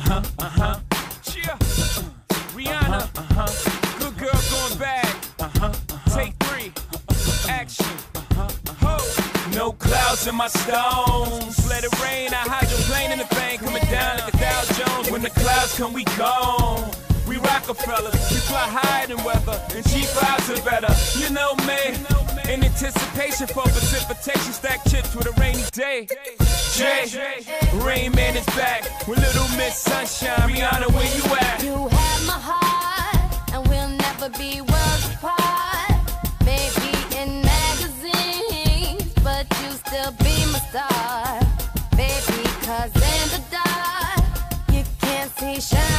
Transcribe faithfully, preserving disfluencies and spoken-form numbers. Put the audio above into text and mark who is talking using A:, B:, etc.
A: Uh-huh, uh-huh. Cheer. Rihanna. Uh-huh. Good girl going bad. Uh-huh, uh-huh. Take three. Action. Uh-huh, uh-huh. No clouds in my stones. Let it rain. I hydroplane in the vein. Coming down like a Dow Jones. When the clouds come, we gone. We Rockefellers, we fly higher than weather, and G fives are better. You know me, in anticipation for precipitation, stack chips with a rainy day. Jay, Rain Man is back with Little Miss Sunshine. Rihanna, where you at?
B: You have my heart, and we'll never be worlds apart. Maybe in magazines, but you still be my star. Baby, cause in the dark, you can't see shine.